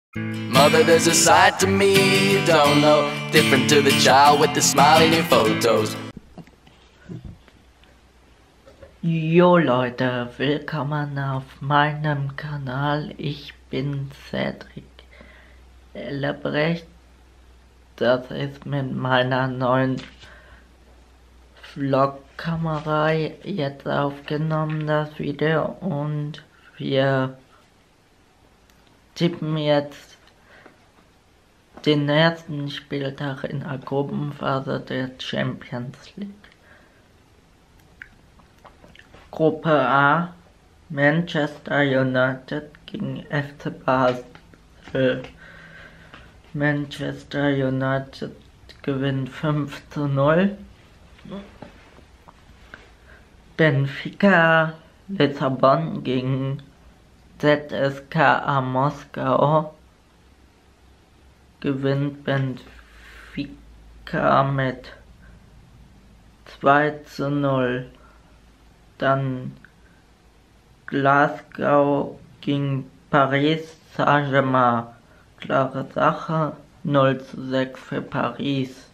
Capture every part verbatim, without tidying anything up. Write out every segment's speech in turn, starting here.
Mother, there's a side to me you don't know, different to the child with the smile in your photos. Jo Leute, willkommen auf meinem Kanal. Ich bin Cedric Ellebrecht. Das ist mit meiner neuen Vlog-Kamera jetzt aufgenommen, das Video, und wir tippen jetzt den ersten Spieltag in der Gruppenphase der Champions League. Gruppe A, Manchester United gegen F C Basel. Manchester United gewinnt fünf zu null. Benfica Lissabon gegen Z S K A Moskau gewinnt Benfica mit zwei zu null. Dann Glasgow gegen Paris Saint-Germain. Klare Sache, null zu sechs für Paris.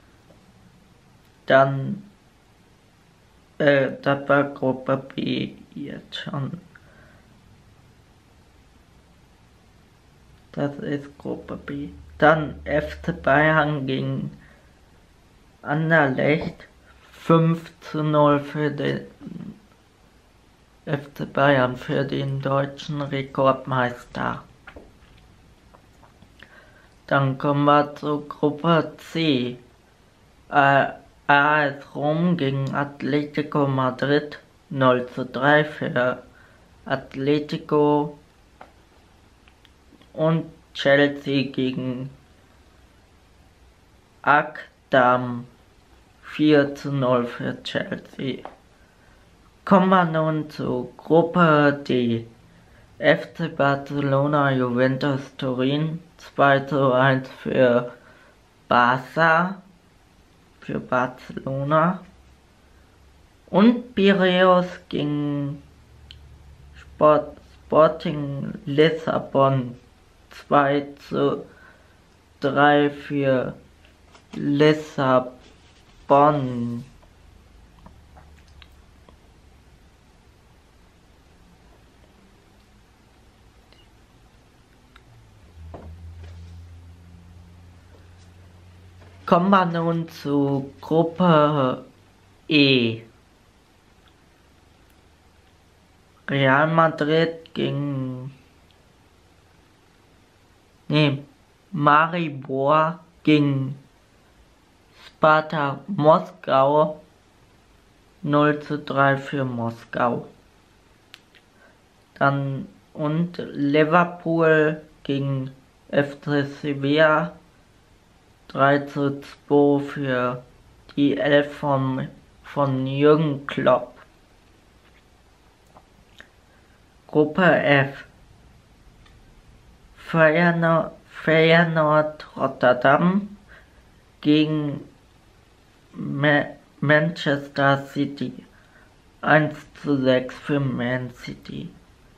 Dann, äh, das war Gruppe B jetzt schon. Das ist Gruppe B. Dann F C Bayern gegen Anderlecht. fünf zu null für den F C Bayern, für den deutschen Rekordmeister. Dann kommen wir zur Gruppe C. Äh, A S Rom gegen Atletico Madrid, null zu drei für Atletico. Und Chelsea gegen Akdam, vier zu null für Chelsea. Kommen wir nun zur Gruppe D. F C Barcelona Juventus Turin, zwei zu eins für Barca, für Barcelona. Und Piraeus gegen Sport, Sporting Lissabon, zwei zu drei für Lissabon. Kommen wir nun zu Gruppe E. Real Madrid gegen nee, Maribor gegen Sparta Moskau, null zu drei für Moskau. Dann und Liverpool gegen F C Sevilla, drei zu zwei für die Elf von, von Jürgen Klopp. Gruppe F. Feyenoord, Feyenoord Rotterdam gegen Ma Manchester City, eins zu sechs für Man City.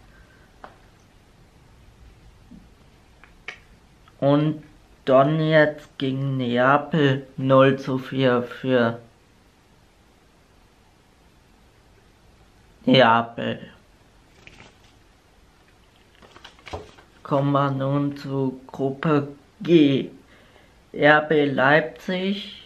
Und Donetsk gegen Neapel, null zu vier für Neapel. Kommen wir nun zu Gruppe G. R B Leipzig,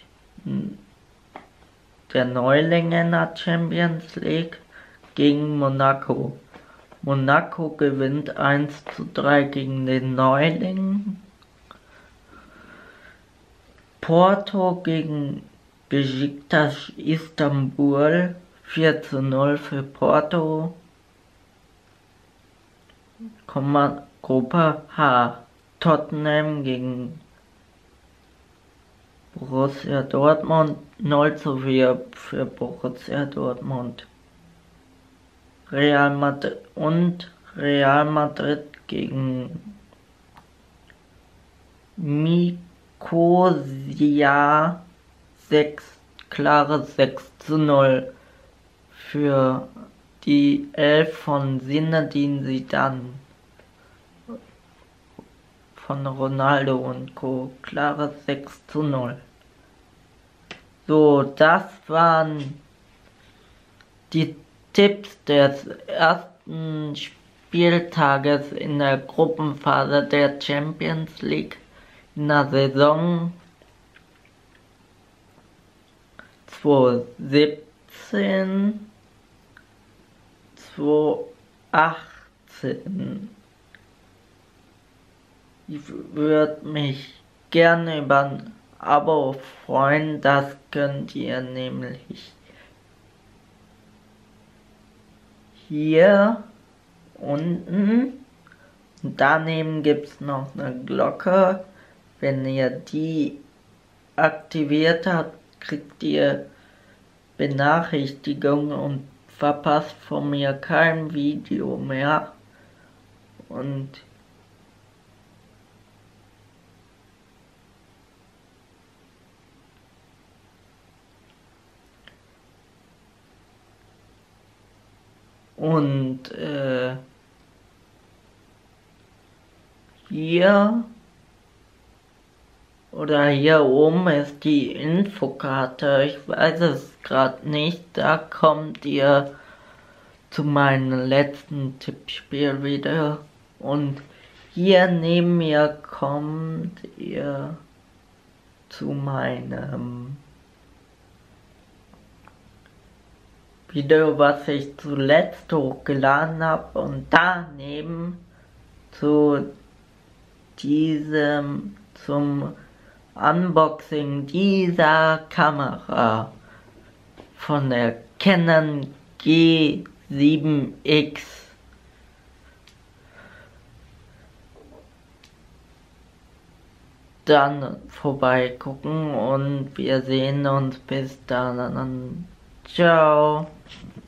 der Neuling in der Champions League, gegen Monaco. Monaco gewinnt eins zu drei gegen den Neuling. Porto gegen Besiktas Istanbul, vier zu null für Porto. Kommen wir Gruppe H. Tottenham gegen Borussia Dortmund, null zu vier für Borussia Dortmund. Real Madrid und Real Madrid gegen Nicosia, sechs, klare sechs zu null für die Elf von Zinedine Zidane. von Ronaldo und Co. Klares sechs zu null. So, das waren die Tipps des ersten Spieltages in der Gruppenphase der Champions League in der Saison zweitausendsiebzehn zweitausendachtzehn. Ich würde mich gerne über ein Abo freuen, das könnt ihr nämlich hier unten und daneben gibt es noch eine Glocke. Wenn ihr die aktiviert habt, kriegt ihr Benachrichtigungen und verpasst von mir kein Video mehr. Und Und äh, hier oder hier oben ist die Infokarte. Ich weiß es gerade nicht. Da kommt ihr zu meinem letzten Tippspielvideo. Und hier neben mir kommt ihr zu meinem Video, was ich zuletzt hochgeladen habe, und daneben zu diesem, zum Unboxing dieser Kamera von der Canon G sieben X. Dann vorbeigucken und wir sehen uns bis dann. Ciao.